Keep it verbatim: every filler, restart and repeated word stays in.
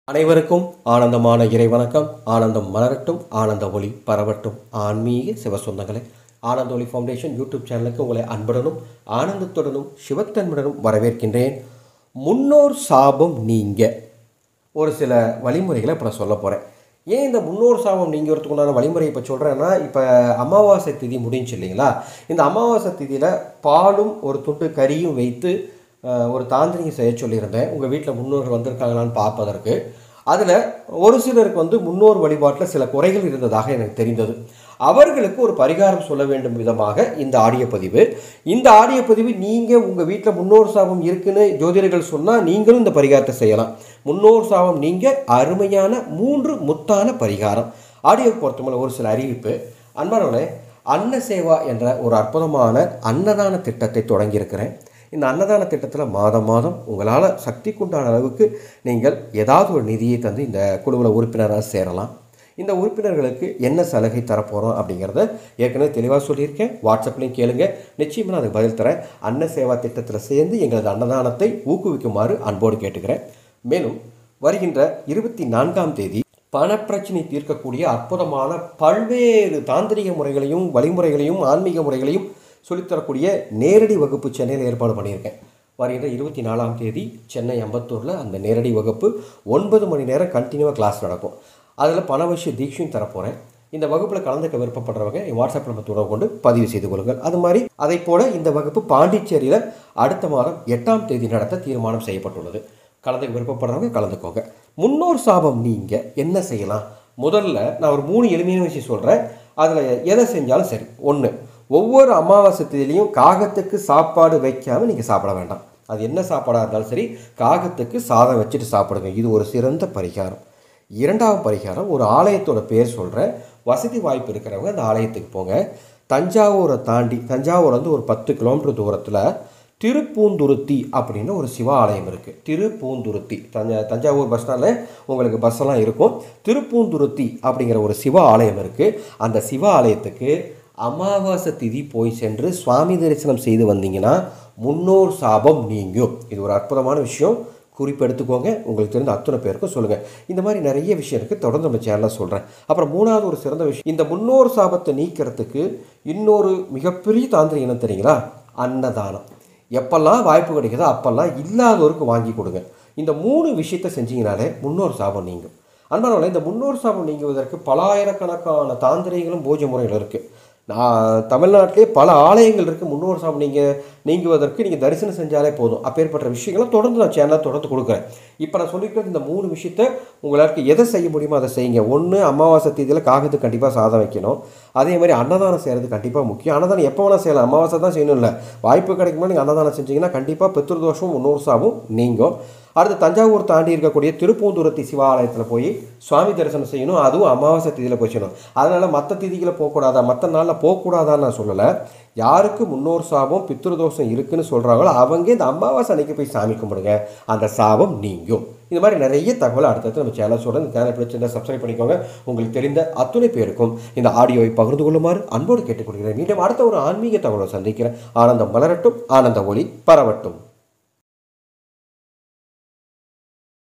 அனைவருக்கும் ஆனந்தமான இறை வணக்கம். ஆனந்தம் மலரட்டும், ஆனந்த ஒளி பரவட்டும். ஆன்மீக சிவசொந்தங்களே, ஆனந்த ஒளி ஃபவுண்டேஷன் யூடியூப் சேனலுக்கு உங்களை அன்புடனும் ஆனந்தத்துடனும் சிவத்தன்முடனும் வரவேற்கின்றேன். முன்னோர் சாபம் நீங்க ஒரு சில வழிமுறைகளை இப்போ நான் சொல்ல போகிறேன். ஏன் இந்த முன்னோர் சாபம் நீங்கிறதுக்கு உண்டான வழிமுறையை இப்போ சொல்கிறேன்னா, இப்போ அமாவாசை திதி முடிஞ்சு இல்லைங்களா? இந்த அமாவாசை திதியில் பாலும் ஒரு துண்டு கறியும் வைத்து ஒரு தாந்திரிகை செய்ய சொல்லியிருந்தேன். உங்கள் வீட்டில் முன்னோர்கள் வந்திருக்காங்களான்னு பார்ப்பதற்கு. அதில் ஒரு சிலருக்கு வந்து முன்னோர் வழிபாட்டில் சில குறைகள் இருந்ததாக எனக்கு தெரிந்தது. அவர்களுக்கு ஒரு பரிகாரம் சொல்ல வேண்டும் விதமாக இந்த ஆடியோ பதிவு. இந்த ஆடியோ பதிவு நீங்கள் உங்கள் வீட்டில் முன்னோர் சாபம் இருக்குன்னு ஜோதிடர்கள் சொன்னால் நீங்களும் இந்த பரிகாரத்தை செய்யலாம். முன்னோர் சாபம் நீங்கள் அருமையான மூன்று முத்தான பரிகாரம். ஆடியோ பொறுத்தவரை ஒரு சில அறிவிப்பு. அன்பானவர்களே, அன்ன சேவா என்ற ஒரு அற்புதமான அன்னதான திட்டத்தை தொடங்கியிருக்கிறேன். இந்த அன்னதான திட்டத்தில் மாதம் மாதம் உங்களால் சக்திக்குண்டான அளவுக்கு நீங்கள் ஏதாவது ஒரு நிதியை தந்து இந்த குழுவில் உறுப்பினராக சேரலாம். இந்த உறுப்பினர்களுக்கு என்ன சலுகை தரப்போகிறோம் அப்படிங்கிறத ஏற்கனவே தெளிவாக சொல்லியிருக்கேன். வாட்ஸ்அப்லேயும் கேளுங்க, நிச்சயமாக நான் அதுக்கு பதில் தரேன். அன்ன சேவா திட்டத்தில் சேர்ந்து எங்களது அன்னதானத்தை ஊக்குவிக்குமாறு அன்போடு கேட்டுக்கிறேன். மேலும் வருகின்ற இருபத்தி நான்காம் தேதி பணப்பிரச்சனை தீர்க்கக்கூடிய அற்புதமான பல்வேறு தாந்திரிக முறைகளையும் வழிமுறைகளையும் ஆன்மீக முறைகளையும் சொல்லித்தரக்கூடிய நேரடி வகுப்பு சென்னையில் ஏற்பாடு பண்ணியிருக்கேன். வருகின்ற இருபத்தி நாலாம் தேதி சென்னை அம்பத்தூரில் அந்த நேரடி வகுப்பு ஒன்பது மணி நேரம் கண்டினியூவாக கிளாஸ் நடக்கும். அதில் பணவசிய தீட்சையும் தரப்போகிறேன். இந்த வகுப்பில் கலந்துக்க விருப்பப்படுறவங்க என் வாட்ஸ்அப் நம்பர் தொடர்பு கொண்டு பதிவு செய்து கொள்ளுங்கள். அது மாதிரி அதை போல இந்த வகுப்பு பாண்டிச்சேரியில் அடுத்த மாதம் எட்டாம் தேதி நடத்த தீர்மானம் செய்யப்பட்டுள்ளது. கலந்துக்க விருப்பப்படுறவங்க கலந்துக்கோங்க. முன்னோர் சாபம் நீங்கள் என்ன செய்யலாம்? முதல்ல நான் ஒரு மூணு எளிமையான விஷயம் சொல்கிறேன். அதில் எதை செஞ்சாலும் சரி. ஒன்று, ஒவ்வொரு அமாவாசை திதியிலையும் காகத்துக்கு சாப்பாடு வைக்காமல் நீங்கள் சாப்பிட வேண்டாம். அது என்ன சாப்பாடாக இருந்தாலும் சரி, காகத்துக்கு சாதம் வச்சுட்டு சாப்பிடுங்க. இது ஒரு சிறந்த பரிகாரம். இரண்டாவது பரிகாரம், ஒரு ஆலயத்தோட பேர் சொல்கிறேன். வசதி வாய்ப்பு இருக்கிறவங்க அந்த ஆலயத்துக்கு போங்க. தஞ்சாவூரை தாண்டி, தஞ்சாவூர் வந்து ஒரு பத்து கிலோமீட்டர் தூரத்தில் திருப்பூந்துருத்தி அப்படின்னு ஒரு சிவ ஆலயம் இருக்குது. திருப்பூந்துருத்தி தஞ்சா தஞ்சாவூர் பஸ் ஸ்டாண்டில் உங்களுக்கு பஸ்ஸெல்லாம் இருக்கும். திருப்பூந்துருத்தி அப்படிங்கிற ஒரு சிவ ஆலயம் இருக்குது. அந்த சிவ ஆலயத்துக்கு அமாவாசை திதி போய் சென்று சுவாமி தரிசனம் செய்து வந்தீங்கன்னா முன்னோர் சாபம் நீங்கும். இது ஒரு அற்புதமான விஷயம். குறிப்பெடுத்துக்கோங்க. உங்களுக்கு தெரிந்த அத்தனை பேருக்கும் சொல்லுங்கள். இந்த மாதிரி நிறைய விஷயம் இருக்குது. தொடர்ந்து நம்ம சேனலில் சொல்கிறேன். அப்புறம் மூணாவது ஒரு சிறந்த விஷயம், இந்த முன்னோர் சாபத்தை நீக்கிறதுக்கு இன்னொரு மிகப்பெரிய தாந்திரிகம் என்ன தெரியுங்களா? அன்னதானம். எப்பெல்லாம் வாய்ப்பு கிடைக்குதோ அப்பெல்லாம் இல்லாதவருக்கு வாங்கி கொடுங்க. இந்த மூணு விஷயத்தை செஞ்சீங்கனாலே முன்னோர் சாபம் நீங்கும். அன்பானவர்களே, இந்த முன்னோர் சாபம் நீங்குவதற்கு பல ஆயிரக்கணக்கான தாந்திரிகளும் பூஜை முறைகள் இருக்குது. நான் தமிழ்நாட்டிலே பல ஆலயங்கள் இருக்குது. முன்னோர் சாபம் நீங்கள் நீங்குவதற்கு நீங்கள் தரிசனம் செஞ்சாலே போதும். அப்பேற்பட்ட விஷயங்களை தொடர்ந்து நான் சேனலில் தொடர்ந்து கொடுக்குறேன். இப்போ நான் சொல்லிக்கிறது இந்த மூணு விஷயத்தை உங்களுக்கு எதை செய்ய முடியுமோ அதை செய்யுங்க. ஒன்று, அமாவாசை தேதியில் காகத்துக்கு கண்டிப்பாக சாதம் வைக்கணும். அதே மாதிரி அன்னதானம் செய்கிறது கண்டிப்பாக முக்கியம். அன்னதானம் எப்போ வேணால் செய்யலாம், அமாவாசை தான் செய்யணும் இல்லை. வாய்ப்பு கிடைக்குமா நீங்கள் அன்னதானம் செஞ்சீங்கன்னா கண்டிப்பாக பித்ருதோஷமும் முன்னோர் சாபம் நீங்கும். அடுத்து தஞ்சாவூர் தாண்டி இருக்கக்கூடிய திருப்பூந்துருத்தி சிவாலயத்தில் போய் சுவாமி தரிசனம் செய்யணும். அதுவும் அமாவாசை திதியில் போய் செய்யணும். அதனால் மற்ற திதிகளை போகக்கூடாதா, மற்ற நாளில் போகக்கூடாதான்னு நான் சொல்லலை. யாருக்கு முன்னோர் சாபம் பித்ருதோஷம் இருக்குன்னு சொல்கிறாங்களோ அவங்க இந்த அமாவாசை அன்னைக்கு போய் சாமி கும்பிடுங்க. அந்த சாபம் நீங்கும். இந்த மாதிரி நிறைய தகவல் அடுத்தடுத்து நம்ம சேனல் சொல்கிறேன். இந்த சேனல் பிடிச்சிருந்தால் சப்ஸ்கிரைப் பண்ணிக்கோங்க. உங்களுக்கு தெரிந்த அத்துணை பேருக்கும் இந்த ஆடியோவை பகிர்ந்து கொள்ளுமாறு அன்போடு கேட்டுக்கொள்கிறேன். மீண்டும் அடுத்த ஒரு ஆன்மீக தகவலை சந்திக்கிறேன். ஆனந்தம் மலரட்டும், ஆனந்த ஒளி பரவட்டும்.